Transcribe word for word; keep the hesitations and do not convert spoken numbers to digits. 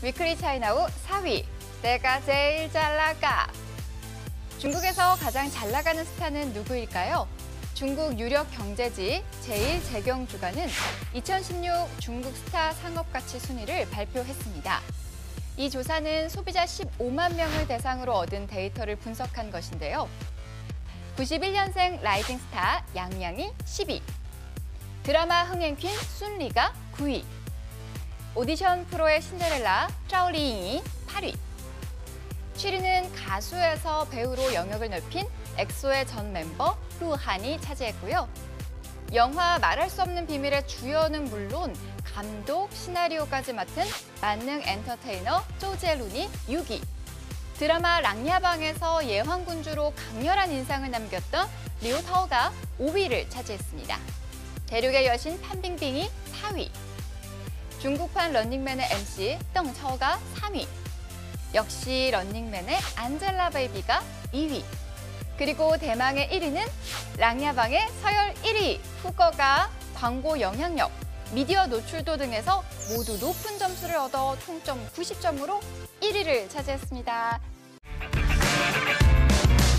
위클리 차이나우 사 위, 내가 제일 잘 나가. 중국에서 가장 잘 나가는 스타는 누구일까요? 중국 유력 경제지 제일제경주간은 이천십육 중국 스타 상업가치 순위를 발표했습니다. 이 조사는 소비자 십오만 명을 대상으로 얻은 데이터를 분석한 것인데요. 구십일 년생 라이징 스타 양양이 십 위, 드라마 흥행 퀸 순리가 구 위, 오디션 프로의 신데렐라 짜오리잉이 팔 위, 칠 위는 가수에서 배우로 영역을 넓힌 엑소의 전 멤버 루한이 차지했고요. 영화 말할 수 없는 비밀의 주연은 물론 감독, 시나리오까지 맡은 만능 엔터테이너 조제룬이 육 위, 드라마 랑야방에서 예황군주로 강렬한 인상을 남겼던 리오타오가 오 위를 차지했습니다. 대륙의 여신 판빙빙이 사 위, 중국판 런닝맨의 엠씨 덩차오가 삼 위, 역시 런닝맨의 안젤라 베이비가 이 위, 그리고 대망의 일 위는 랑야방의 서열 일 위 후거가 광고 영향력, 미디어 노출도 등에서 모두 높은 점수를 얻어 총점 구십 점으로 일 위를 차지했습니다.